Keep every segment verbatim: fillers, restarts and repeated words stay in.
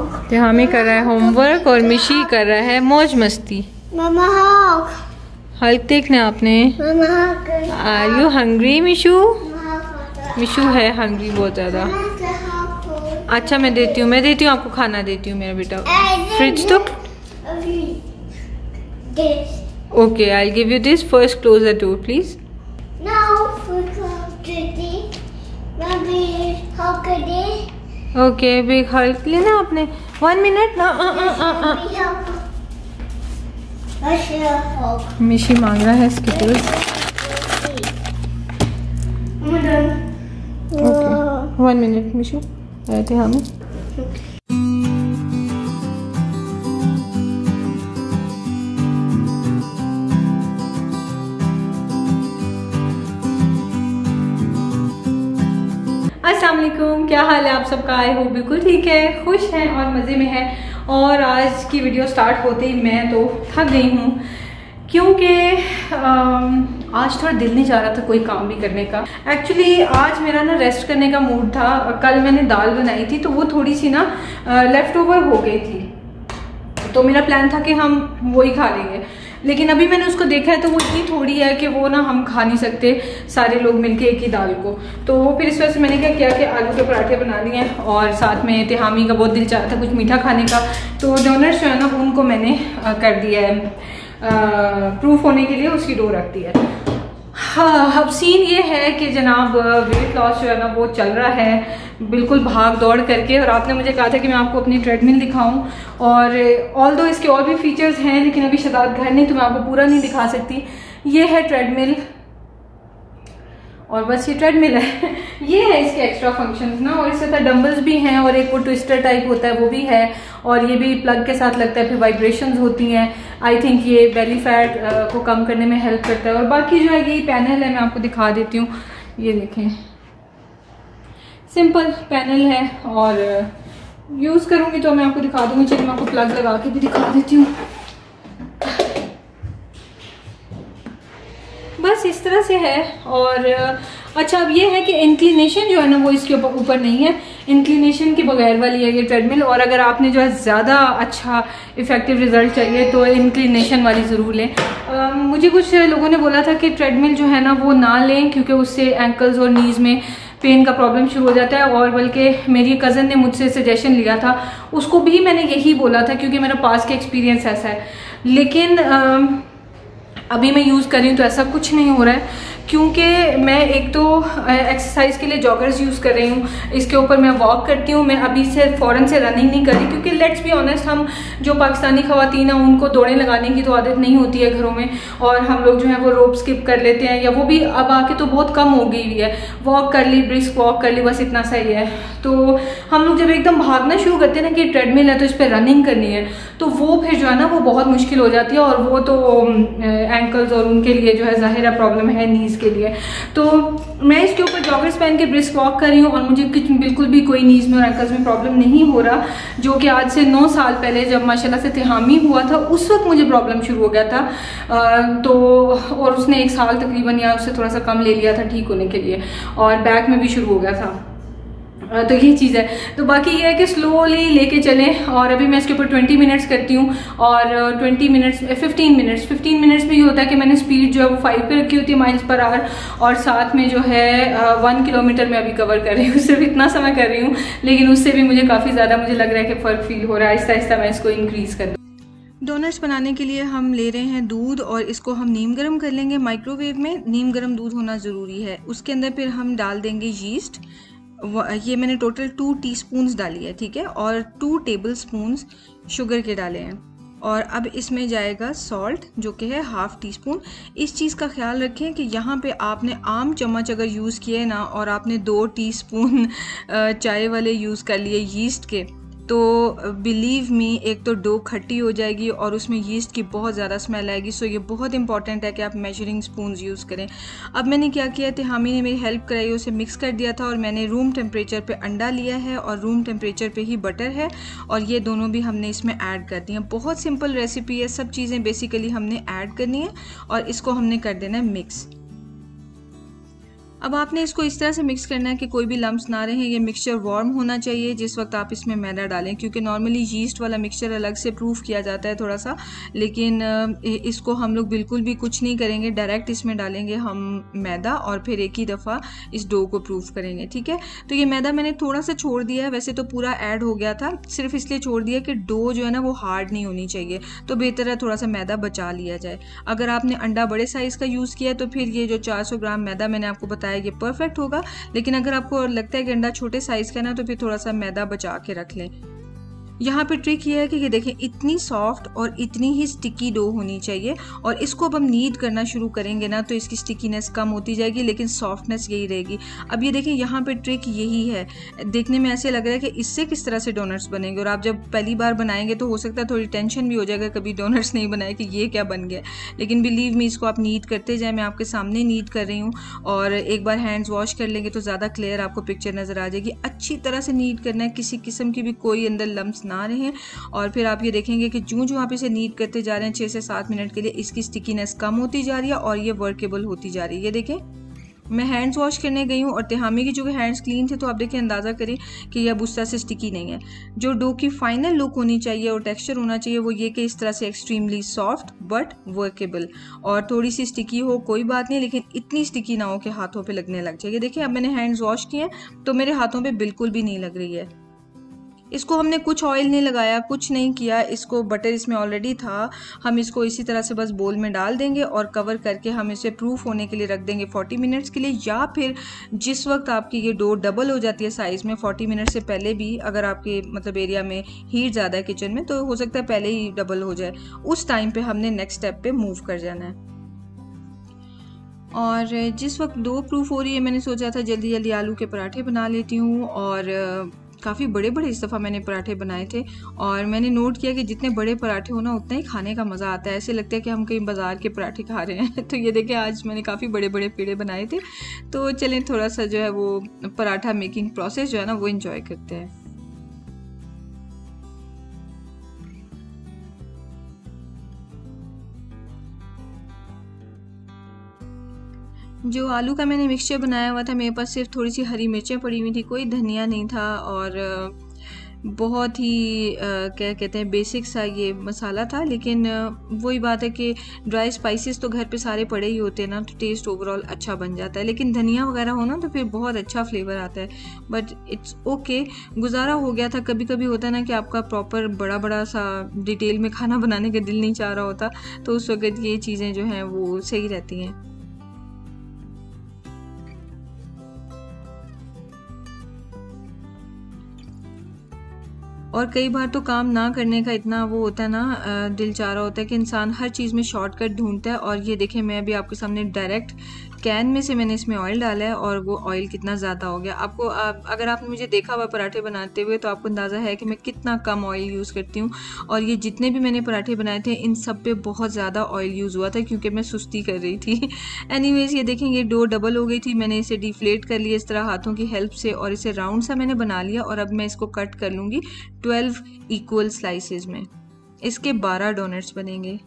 तिहामी कर रहा है होमवर्क और मिशी कर रहा है मौज मस्ती। मामा हल्क देखना आपने। Are you hungry Mishu? Mishu है हंग्री बहुत ज़्यादा। अच्छा मैं देती हूँ मैं देती हूँ आपको खाना देती हूँ मेरा बेटा। फ्रिज तो okay I give you this. First close the door please. Okay big Hulk लेना आपने। वन मिनट ना। आ, आ, आ, आ. मिशी मांग रहा है Skittles. Okay one minute Mishu रहते हम। अस्सलाम वालेकुम, क्या हाल है आप सबका? आई होप बिल्कुल ठीक है, खुश हैं और मज़े में है। और आज की वीडियो स्टार्ट होते ही मैं तो थक गई हूँ क्योंकि आज थोड़ा दिल नहीं चाह रहा था कोई काम भी करने का। एक्चुअली आज मेरा ना रेस्ट करने का मूड था। कल मैंने दाल बनाई थी तो वो थोड़ी सी ना लेफ़्ट ओवर हो गई थी, तो मेरा प्लान था कि हम वही खा लेंगे। लेकिन अभी मैंने उसको देखा है तो वो इतनी थोड़ी है कि वो ना हम खा नहीं सकते सारे लोग मिलके एक ही दाल को। तो फिर इस वजह से मैंने क्या किया कि आलू के पराठे बना दिए और साथ में तिहामी का बहुत दिल चाह था कुछ मीठा खाने का, तो डोनट्स जो है ना उनको मैंने कर दिया है प्रूफ होने के लिए, उसकी डो रख दी है। हाँ अब सीन ये है कि जनाब वेट लॉस जो है ना वो चल रहा है बिल्कुल भाग दौड़ करके। और आपने मुझे कहा था कि मैं आपको अपनी ट्रेडमिल दिखाऊं, और ऑल दो इसके और भी फीचर्स हैं लेकिन अभी शदाद घर नहीं तो मैं आपको पूरा नहीं दिखा सकती। ये है ट्रेडमिल और बस ये ट्रेडमिल है। ये है इसके एक्स्ट्रा फंक्शंस ना, और इससे डंबल्स भी हैं और एक वो ट्विस्टर टाइप होता है वो भी है, और ये भी प्लग के साथ लगता है, फिर वाइब्रेशंस होती हैं। आई थिंक ये बेली फैट को कम करने में हेल्प करता है। और बाकी जो है ये पैनल है, मैं आपको दिखा देती हूँ। ये देखें सिंपल पैनल है और यूज़ करूँगी तो मैं आपको दिखा दूँगी। चलिए मैं आपको प्लग लगा के भी दिखा देती हूँ। बस इस तरह से है। और अच्छा अब ये है कि इंक्लिनेशन जो है ना वो इसके ऊपर नहीं है, इंक्लिनेशन के बगैर वाली है ये ट्रेडमिल। और अगर आपने जो है ज़्यादा अच्छा इफेक्टिव रिजल्ट चाहिए तो इंक्लिनेशन वाली ज़रूर लें। आ, मुझे कुछ लोगों ने बोला था कि ट्रेडमिल जो है ना वो ना लें क्योंकि उससे एंकल्स और नीज़ में पेन का प्रॉब्लम शुरू हो जाता है। और बल्कि मेरी कज़न ने मुझसे सजेशन लिया था, उसको भी मैंने यही बोला था क्योंकि मेरा पास का एक्सपीरियंस ऐसा है। लेकिन आ, अभी मैं यूज़ कर रही हूँ तो ऐसा कुछ नहीं हो रहा है क्योंकि मैं एक तो एक्सरसाइज के लिए जॉगर्स यूज़ कर रही हूँ, इसके ऊपर मैं वॉक करती हूँ। मैं अभी से फ़ौरन से रनिंग नहीं कर रही क्योंकि लेट्स बी ऑनेस्ट, हम जो पाकिस्तानी ख़वातीन हैं उनको दौड़े लगाने की तो आदत नहीं होती है घरों में, और हम लोग जो है वो रोप स्किप कर लेते हैं, या वो भी अब आके तो बहुत कम हो गई हुई है। वॉक कर ली, ब्रिस्क वॉक कर ली, बस इतना सही है। तो हम लोग जब एकदम भागना शुरू करते हैं ना कि ट्रेडमिल है तो इस पर रनिंग करनी है, तो वो फिर जो है ना वो बहुत मुश्किल हो जाती है। और वो तो एंकल्स और उनके लिए जो है ज़ाहिर प्रॉब्लम है नीज़ के लिए। तो मैं इसके ऊपर जॉगर्स पहन के ब्रिस्क वॉक कर रही हूँ और मुझे बिल्कुल भी कोई नीज़ में और एंकल्स में प्रॉब्लम नहीं हो रहा, जो कि आज से नौ साल पहले जब माशाल्लाह से तिहामी हुआ था उस वक्त मुझे प्रॉब्लम शुरू हो गया था। आ, तो और उसने एक साल तकरीबन या उससे थोड़ा सा कम ले लिया था ठीक होने के लिए, और बैक में भी शुरू हो गया था। तो ये चीज़ है। तो बाकी ये है कि स्लोली लेके चलें। और अभी मैं इसके ऊपर ट्वेंटी मिनट्स करती हूँ, और twenty minutes fifteen minutes fifteen minutes में ये होता है कि मैंने स्पीड जो है वो फाइव पे रखी होती है माइल्स पर आवर, और साथ में जो है वन किलोमीटर में अभी कवर कर रही हूँ। सिर्फ इतना समय कर रही हूँ, लेकिन उससे भी मुझे काफ़ी ज़्यादा मुझे लग रहा है कि फ़र्क फील हो रहा है। आहिस्ता आहिस्ता मैं इसको इंक्रीज़ कर दूँ। डोनट्स बनाने के लिए हम ले रहे हैं दूध, और इसको हम नीम गर्म कर लेंगे माइक्रोवेव में। नीम गर्म दूध होना ज़रूरी है। उसके अंदर फिर हम डाल देंगे यीस्ट। ये मैंने टोटल टू टीस्पून्स डाली है, ठीक है, और टू टेबल स्पून्स शुगर के डाले हैं। और अब इसमें जाएगा सॉल्ट जो कि है हाफ़ टी स्पून। इस चीज़ का ख्याल रखें कि यहाँ पे आपने आम चम्मच अगर यूज़ किए ना और आपने दो टीस्पून चाय वाले यूज़ कर लिए यीस्ट के, तो बिलीव मी एक तो डो खट्टी हो जाएगी और उसमें यीस्ट की बहुत ज़्यादा स्मेल आएगी। सो ये बहुत इंपॉर्टेंट है कि आप मेजरिंग स्पून्स यूज़ करें। अब मैंने क्या किया, तिहामी ने मेरी हेल्प कराई, उसे मिक्स कर दिया था, और मैंने रूम टेम्परेचर पे अंडा लिया है और रूम टेम्परेचर पे ही बटर है, और ये दोनों भी हमने इसमें ऐड कर दिए हैं। बहुत सिंपल रेसिपी है, सब चीज़ें बेसिकली हमने ऐड करनी है और इसको हमने कर देना है मिक्स। अब आपने इसको इस तरह से मिक्स करना है कि कोई भी लम्स ना रहे। ये मिक्सचर वार्म होना चाहिए जिस वक्त आप इसमें मैदा डालें, क्योंकि नॉर्मली यीस्ट वाला मिक्सचर अलग से प्रूफ किया जाता है थोड़ा सा, लेकिन इसको हम लोग बिल्कुल भी कुछ नहीं करेंगे, डायरेक्ट इसमें डालेंगे हम मैदा और फिर एक ही दफ़ा इस डो को प्रूफ करेंगे। ठीक है, तो ये मैदा मैंने थोड़ा सा छोड़ दिया है, वैसे तो पूरा ऐड हो गया था, सिर्फ इसलिए छोड़ दिया कि डो जो है ना वो हार्ड नहीं होनी चाहिए, तो बेहतर है थोड़ा सा मैदा बचा लिया जाए। अगर आपने अंडा बड़े साइज़ का यूज़ किया है तो फिर ये जो चार सौ ग्राम मैदा मैंने आपको बताया ये परफेक्ट होगा, लेकिन अगर आपको लगता है कि अंडा छोटे साइज़ का ना तो फिर थोड़ा सा मैदा बचा के रख लें। यहाँ पे ट्रिक ये है कि ये देखें इतनी सॉफ्ट और इतनी ही स्टिकी डो होनी चाहिए, और इसको अब हम नीड करना शुरू करेंगे ना तो इसकी स्टिकीनेस कम होती जाएगी लेकिन सॉफ्टनेस यही रहेगी। अब ये देखें यहाँ पे ट्रिक यही है, देखने में ऐसे लग रहा है कि इससे किस तरह से डोनट्स बनेंगे, और आप जब पहली बार बनाएंगे तो हो सकता है थोड़ी टेंशन भी हो जाएगा कभी डोनट्स नहीं बनाए कि ये क्या बन गया, लेकिन बिलीव मी इसको आप नीड करते जाए, मैं आपके सामने नीड कर रही हूँ, और एक बार हैंड्स वॉश कर लेंगे तो ज़्यादा क्लियर आपको पिक्चर नज़र आ जाएगी। अच्छी तरह से नीड करना है, किसी किस्म की भी कोई अंदर लम्स ना रहे, और फिर आप ये देखेंगे कि जो जो आप इसे नीड करते जा रहे हैं छः से सात मिनट के लिए इसकी स्टिकीनेस कम होती जा रही है और ये वर्केबल होती जा रही है। ये देखें मैं हैंड्स वॉश करने गई हूँ और तिहामी के जो हैंड्स क्लीन थे, तो आप देखिए अंदाज़ा करें कि यह अब उस तरह से स्टिकी नहीं है। जो डो की फाइनल लुक होनी चाहिए और टेक्सचर होना चाहिए वो ये कि इस तरह से एक्सट्रीमली सॉफ्ट बट वर्केबल, और थोड़ी सी स्टिकी हो कोई बात नहीं, लेकिन इतनी स्टिकी ना हो कि हाथों पे लगने लग जाए। देखिए अब मैंने हैंड्स वॉश किए हैं तो मेरे हाथों पे बिल्कुल भी नहीं लग रही है। इसको हमने कुछ ऑयल नहीं लगाया, कुछ नहीं किया, इसको बटर इसमें ऑलरेडी था, हम इसको इसी तरह से बस बोल में डाल देंगे और कवर करके हम इसे प्रूफ होने के लिए रख देंगे चालीस मिनट्स के लिए, या फिर जिस वक्त आपकी ये डो डबल हो जाती है साइज़ में चालीस मिनट से पहले भी, अगर आपके मतलब एरिया में हीट ज़्यादा है किचन में तो हो सकता है पहले ही डबल हो जाए, उस टाइम पे हमने नेक्स्ट स्टेप पे मूव कर जाना है। और जिस वक्त डो प्रूफ हो रही है मैंने सोचा था जल्दी जल्दी आलू के पराठे बना लेती हूँ, और काफ़ी बड़े बड़े इस दफ़ा मैंने पराठे बनाए थे, और मैंने नोट किया कि जितने बड़े पराठे हो ना उतना ही खाने का मज़ा आता है, ऐसे लगता है कि हम कहीं बाज़ार के पराठे खा रहे हैं। तो ये देखिए आज मैंने काफ़ी बड़े बड़े पेड़े बनाए थे, तो चलें थोड़ा सा जो है वो पराठा मेकिंग प्रोसेस जो है ना वो इन्जॉय करते हैं। जो आलू का मैंने मिक्सचर बनाया हुआ था, मेरे पास सिर्फ थोड़ी सी हरी मिर्चें पड़ी हुई थी, कोई धनिया नहीं था, और बहुत ही आ, क्या कहते हैं बेसिक सा ये मसाला था, लेकिन वही बात है कि ड्राई स्पाइसेस तो घर पे सारे पड़े ही होते हैं ना, तो टेस्ट ओवरऑल अच्छा बन जाता है, लेकिन धनिया वगैरह हो ना तो फिर बहुत अच्छा फ्लेवर आता है। बट इट्स ओके, गुजारा हो गया था। कभी कभी होता है ना कि आपका प्रॉपर बड़ा बड़ा सा डिटेल में खाना बनाने का दिल नहीं चाह रहा होता, तो उस वक्त ये चीज़ें जो हैं वो सही रहती हैं। और कई बार तो काम ना करने का इतना वो होता है ना, दिल चाह रहा होता है कि इंसान हर चीज़ में शॉर्टकट ढूंढता है। और ये देखें मैं अभी आपके सामने डायरेक्ट कैन में से मैंने इसमें ऑयल डाला है, और वो ऑयल कितना ज़्यादा हो गया। आपको आप, अगर आपने मुझे देखा हुआ पराठे बनाते हुए तो आपको अंदाज़ा है कि मैं कितना कम ऑयल यूज़ करती हूँ, और ये जितने भी मैंने पराठे बनाए थे इन सब पे बहुत ज़्यादा ऑयल यूज़ हुआ था क्योंकि मैं सुस्ती कर रही थी। एनीवेज़ ये देखें ये डो डबल हो गई थी, मैंने इसे डिफ्लेट कर लिया इस तरह हाथों की हेल्प से, और इसे राउंड सा मैंने बना लिया, और अब मैं इसको कट कर लूँगी ट्वेल्व इक्वल स्लाइसेस में। इसके बारह डोनट्स बनेंगे।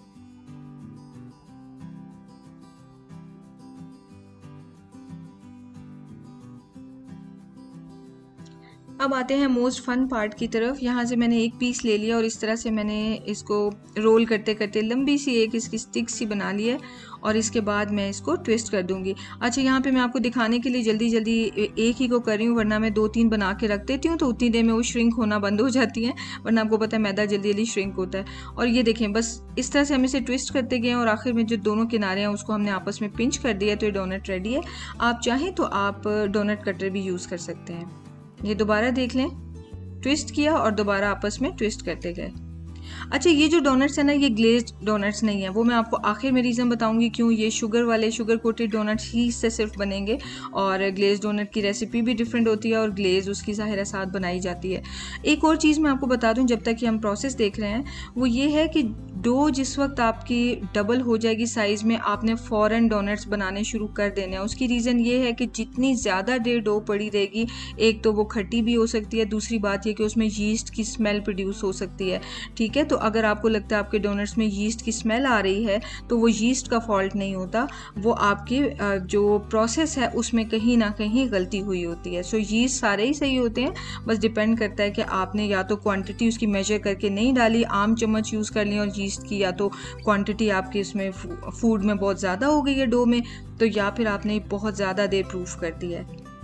अब आते हैं मोस्ट फन पार्ट की तरफ। यहाँ से मैंने एक पीस ले लिया और इस तरह से मैंने इसको रोल करते करते लंबी सी एक इसकी स्टिक सी बना ली है, और इसके बाद मैं इसको ट्विस्ट कर दूंगी। अच्छा यहाँ पे मैं आपको दिखाने के लिए जल्दी जल्दी एक ही को कर रही हूँ, वरना मैं दो तीन बना के रख देती हूँ तो उतनी देर में वो श्रिंक होना बंद हो जाती है, वरना आपको पता है मैदा जल्दी जल्दी श्रिंक होता है। और ये देखें बस इस तरह से हम इसे ट्विस्ट करते गए और आखिर में जो दोनों किनारे हैं उसको हमने आपस में पिंच कर दिया, तो ये डोनट रेडी है। आप चाहें तो आप डोनट कटर भी यूज़ कर सकते हैं। ये दोबारा देख लें, ट्विस्ट किया और दोबारा आपस में ट्विस्ट करते गए। अच्छा ये जो डोनट्स है ना ये ग्लेज्ड डोनट्स नहीं है, वो मैं आपको आखिर में रीज़न बताऊंगी क्यों। ये शुगर वाले शुगर कोटेड डोनट्स ही इससे सिर्फ बनेंगे, और ग्लेज डोनट की रेसिपी भी डिफरेंट होती है और ग्लेज उसकी ज़ाहिर साथ बनाई जाती है। एक और चीज़ मैं आपको बता दूं जब तक कि हम प्रोसेस देख रहे हैं, वो ये है कि डो जिस वक्त आपकी डबल हो जाएगी साइज़ में, आपने फ़ौरन डोनट्स बनाने शुरू कर देने हैं। उसकी रीज़न ये है कि जितनी ज़्यादा देर डो पड़ी रहेगी, एक तो वो खट्टी भी हो सकती है, दूसरी बात ये कि उसमें यीस्ट की स्मेल प्रोड्यूस हो सकती है। ठीक है, तो अगर आपको लगता है आपके डोनट्स में यीस्ट की स्मेल आ रही है तो वो यीस्ट का फॉल्ट नहीं होता, वो आपके जो प्रोसेस है उसमें कहीं ना कहीं गलती हुई होती है। सो यीस्ट सारे ही सही होते हैं, बस डिपेंड करता है कि आपने या तो क्वांटिटी उसकी मेजर करके नहीं डाली, आम चम्मच यूज़ कर ली और यीस्ट की, या तो क्वांटिटी आपकी उसमें फूड में बहुत ज़्यादा हो गई है डो में, तो या फिर आपने बहुत ज़्यादा देर प्रूफ कर दी है।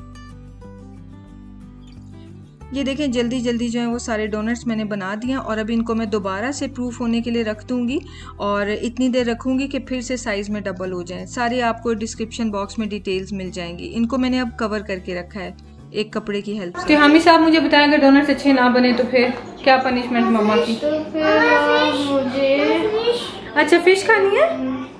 ये देखें जल्दी जल्दी जो है वो सारे डोनट्स मैंने बना दिए और अब इनको मैं दोबारा से प्रूफ होने के लिए रख दूँगी और इतनी देर रखूँगी कि फिर से साइज़ में डबल हो जाए। सारे आपको डिस्क्रिप्शन बॉक्स में डिटेल्स मिल जाएंगी। इनको मैंने अब कवर करके रखा है एक कपड़े की हेल्प से। तो हामी साहब मुझे बताएं अगर डोनट्स अच्छे ना बने तो फिर क्या पनिशमेंट मम्मा की? तो फिर मुझे अच्छा फिश खानी है?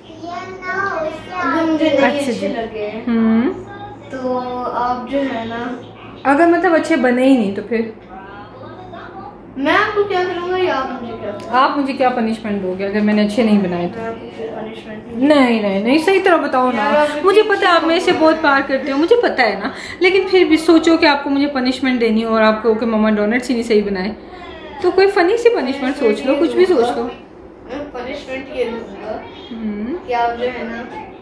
अगर मुझे नहीं अच्छे लगे हम्म तो आप जो है ना, अगर मतलब अच्छे बने ही नहीं तो फिर मैं आपको क्या करूँगा या आप मुझे क्या करोगे? आप मुझे क्या पनिशमेंट दोगे अगर मैंने अच्छे नहीं बनाए तो? मैं आपको फिर punishment नहीं नहीं नहीं सही तरह बताओ ना। मुझे पता है आप मेरे से बहुत प्यार करते हो, मुझे पता है ना, लेकिन फिर भी सोचो कि आपको मुझे पनिशमेंट देनी हो और आपको कि मम्मा डोनट्स ही नहीं सही बनाए, तो कोई फनी सी पनिशमेंट सोच लो, कुछ भी सोच लो। मैं पनिशमेंट ये दूंगा कि आप जो है ना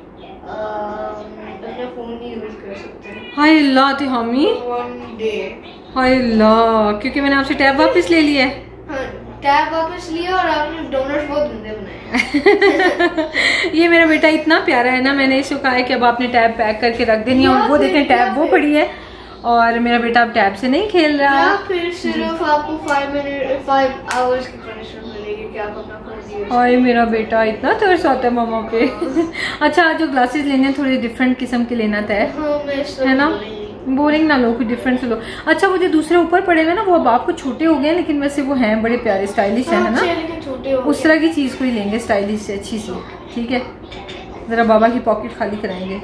अपना फोन नहीं यूज कर सकते। हाय अल्लाह थे हामी, वन डे। हाय अल्लाह, क्योंकि मैंने आपसे टैब वापस ले लिया है। हाँ, टैब वापस लिया और आपने डोनट्स बहुत गंदे बनाए। ये मेरा बेटा इतना प्यारा है ना, मैंने इसको कहा है कि अब आपने टैब पैक करके रख देनी है और वो देखें टैब वो पड़ी है और मेरा बेटा अब टैब से नहीं खेल रहा। या फिर सिर्फ आपको फाइव मिनट फाइव आवर्स की पनिशमेंट मिलेगी कि आप अपना फोन यूज। हाय मेरा बेटा इतना तरस आता है मामा पे। अच्छा जो ग्लासेस लेने हैं थोड़े डिफरेंट किस्म के लेना था है ना, बोरिंग ना लो, कुछ डिफरेंट से लो। अच्छा वो जो दूसरे ऊपर पड़े हुए ना वो अब आपको छोटे हो गए हैं, लेकिन वैसे वो हैं बड़े प्यारे स्टाइलिश है ना, छोटे उस तरह की चीज कोई लेंगे स्टाइलिश से अच्छी सी, ठीक है, जरा बाबा की पॉकेट खाली कराएंगे।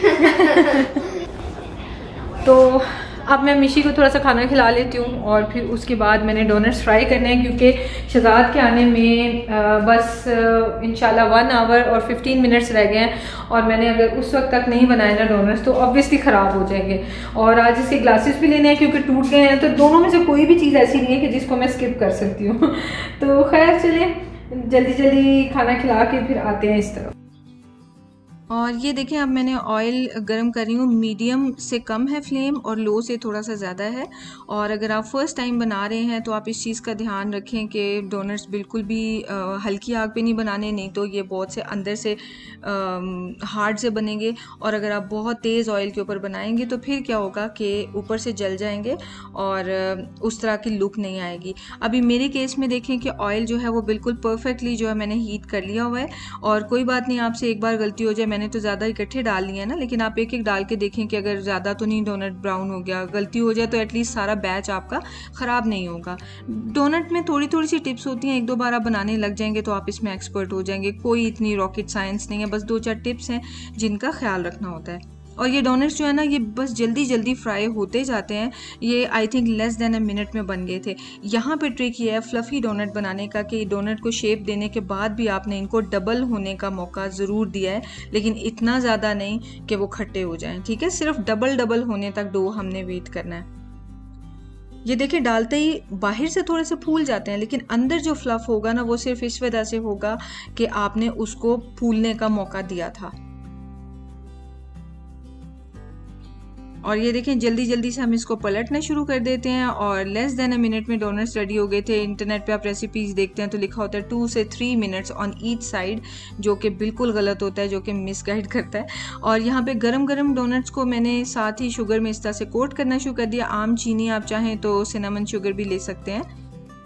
तो अब मैं मिशी को थोड़ा सा खाना खिला लेती हूँ और फिर उसके बाद मैंने डोनट्स फ्राई करने हैं क्योंकि शहजाद के आने में आ, बस इंशाल्लाह वन आवर और फिफ्टीन मिनट्स रह गए हैं और मैंने अगर उस वक्त तक नहीं बनाए ना डोनट्स तो ऑब्वियसली ख़राब हो जाएंगे। और आज इसके ग्लासेस भी लेने हैं क्योंकि टूट गए हैं, तो दोनों में से कोई भी चीज़ ऐसी नहीं है कि जिसको मैं स्किप कर सकती हूँ। तो खैर चलिए जल्दी जल्दी खाना खिला के फिर आते हैं इस तरफ। और ये देखें अब मैंने ऑयल गरम कर रही हूँ, मीडियम से कम है फ्लेम और लो से थोड़ा सा ज़्यादा है। और अगर आप फर्स्ट टाइम बना रहे हैं तो आप इस चीज़ का ध्यान रखें कि डोनट्स बिल्कुल भी आ, हल्की आग पे नहीं बनाने, नहीं तो ये बहुत से अंदर से हार्ड से बनेंगे। और अगर आप बहुत तेज़ ऑयल के ऊपर बनाएंगे तो फिर क्या होगा कि ऊपर से जल जाएंगे और उस तरह की लुक नहीं आएगी। अभी मेरे केस में देखें कि ऑयल जो है वो बिल्कुल परफेक्टली जो है मैंने हीट कर लिया हुआ है। और कोई बात नहीं, आपसे एक बार गलती हो जाए, मैंने तो ज़्यादा इकट्ठे डाल लिए हैं ना, लेकिन आप एक एक डाल के देखें कि अगर ज़्यादा तो नहीं डोनट ब्राउन हो गया, गलती हो जाए तो एटलीस्ट सारा बैच आपका ख़राब नहीं होगा। डोनट में थोड़ी थोड़ी सी टिप्स होती हैं, एक दो बार आप बनाने लग जाएंगे तो आप इसमें एक्सपर्ट हो जाएंगे। कोई इतनी रॉकेट साइंस नहीं है, बस दो चार टिप्स हैं जिनका ख्याल रखना होता है। और ये डोनट्स जो है ना ये बस जल्दी जल्दी फ्राई होते जाते हैं। ये I think less than a minute में बन गए थे। यहाँ पे ट्रिक ये है फ्लफ़ी डोनट बनाने का कि डोनट को शेप देने के बाद भी आपने इनको डबल होने का मौका ज़रूर दिया है, लेकिन इतना ज़्यादा नहीं कि वो खट्टे हो जाएं, ठीक है। सिर्फ डबल डबल होने तक डो हमने वेट करना है। ये देखिए डालते ही बाहर से थोड़े से फूल जाते हैं, लेकिन अंदर जो फ्लफ़ होगा ना वो सिर्फ इस वजह से होगा कि आपने उसको फूलने का मौका दिया था। और ये देखें जल्दी जल्दी से हम इसको पलटना शुरू कर देते हैं और लेस देन अ मिनट में डोनट्स रेडी हो गए थे। इंटरनेट पे आप रेसिपीज़ देखते हैं तो लिखा होता है टू से three minutes on each side, जो कि बिल्कुल गलत होता है, जो कि मिसगाइड करता है। और यहाँ पे गरम गरम डोनट्स को मैंने साथ ही शुगर में इस तरह से कोट करना शुरू कर दिया। आम चीनी आप चाहें तो सिनेमन शुगर भी ले सकते हैं।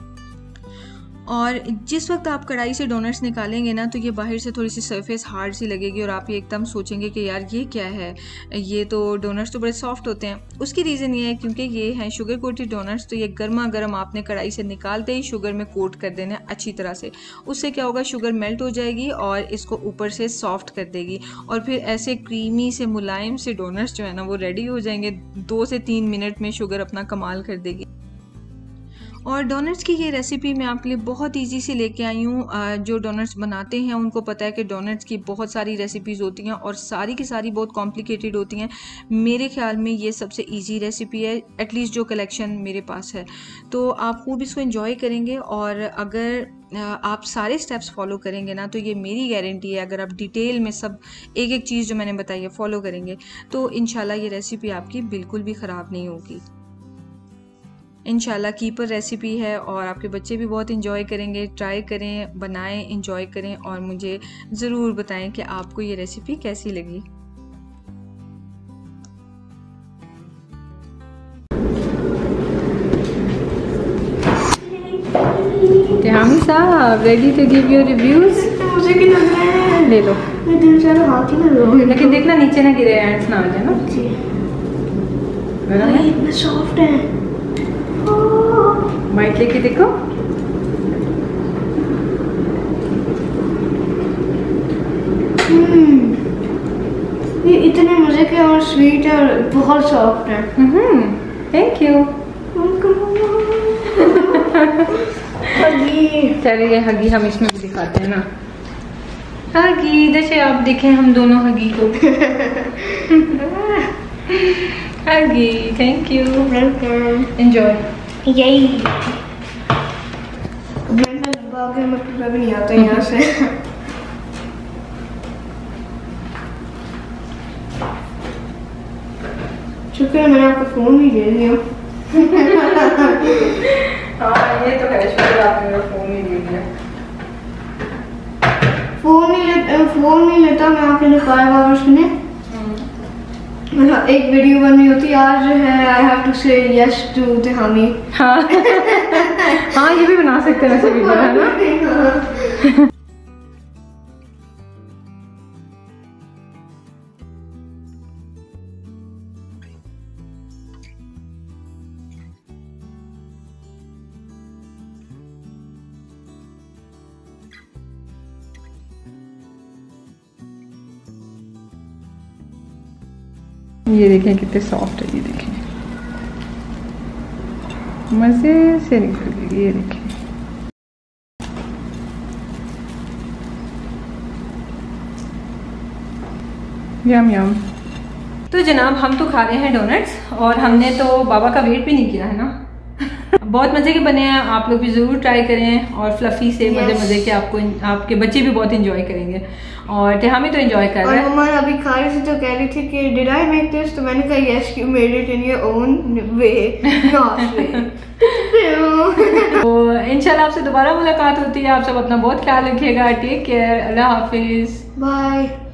और जिस वक्त आप कढ़ाई से डोनट्स निकालेंगे ना तो ये बाहर से थोड़ी सी सरफेस हार्ड सी लगेगी और आप ये एकदम सोचेंगे कि यार ये क्या है, ये तो डोनट्स तो बड़े सॉफ्ट होते हैं। उसकी रीज़न ये है क्योंकि ये हैं शुगर कोटेड डोनट्स, तो ये गर्मा गर्म आपने कढ़ाई से निकालते ही शुगर में कोट कर देना है अच्छी तरह से। उससे क्या होगा, शुगर मेल्ट हो जाएगी और इसको ऊपर से सॉफ्ट कर देगी और फिर ऐसे क्रीमी से मुलायम से डोनट्स जो है ना वो रेडी हो जाएंगे। दो से तीन मिनट में शुगर अपना कमाल कर देगी। और डोनट्स की ये रेसिपी मैं आपके लिए बहुत इजी से लेके आई हूँ। जो डोनट्स बनाते हैं उनको पता है कि डोनट्स की बहुत सारी रेसिपीज़ होती हैं और सारी की सारी बहुत कॉम्प्लिकेटेड होती हैं। मेरे ख्याल में ये सबसे इजी रेसिपी है, एटलीस्ट जो कलेक्शन मेरे पास है। तो आप खूब इसको एंजॉय करेंगे और अगर आप सारे स्टेप्स फॉलो करेंगे ना तो ये मेरी गारंटी है, अगर आप डिटेल में सब एक एक चीज़ जो मैंने बताई है फॉलो करेंगे तो इंशाल्लाह ये रेसिपी आपकी बिल्कुल भी ख़राब नहीं होगी। इंशाल्लाह कीपर रेसिपी है और आपके बच्चे भी बहुत इंजॉय करेंगे। ट्राई करें, बनाएं, इंजॉय करें और मुझे ज़रूर बताएं कि आपको ये रेसिपी कैसी लगी। Tehami साहब, ready to give your reviews? मुझे क्या लग रहा है? ले लो। मैं दिल चाह रहा हाथ ही ना लो। लेकिन देखना नीचे ना गिरे, एंड्स ना आ जाए ना। जी। गरम है? इतना सॉफ्ट है। बाइट लेके देखो। हम्म, ये इतने मजे के और स्वीट है और बहुत सॉफ्ट है। Hmm, thank you. हगी। चलिए हगी हम इसमें भी दिखाते हैं ना। हगी, जैसे आप देखें हम दोनों हगी को। हगी, थैंक यू, एंजॉय। यही ब्लेंडर बाकी में पूरा भी नहीं आता यहाँ से। शुक्र है मैंने आपका फोन भी ले लिया। हाँ ये तो है, शुक्र आपने मेरा फोन ही ले लिया। फोन नहीं लेता, फोन नहीं लेता मैं आपके लिए फाइव आवर्स में मतलब एक वीडियो बन रही होती। आज जो है I have to say yes to तेहामी। हाँ हाँ ये भी बना सकते हैं वैसे वीडियो, है ना। ये देखें कितने सॉफ्ट है, ये देखें मजे से निकल गई। ये देखें यम यम। तो जनाब हम तो खा रहे हैं डोनट्स और हमने तो बाबा का वेट भी नहीं किया है ना। बहुत मजे के बने हैं, आप लोग भी जरूर ट्राई करें और फ्लफी से मजे yes. मजे के आपको आपके बच्चे भी बहुत एंजॉय करेंगे और तेहामी तो एंजॉय कर रहे हैं। और मम्मा अभी खा रही थी तो कह रही थी कि डिड आई मेक दिस, तो मैंने कहा yes you made it in your own way, not way. तो इंशाल्लाह आपसे दोबारा मुलाकात होती है। आप सब अपना बहुत ख्याल रखिएगा। टेक केयर, अल्लाह हाफिज, बाय।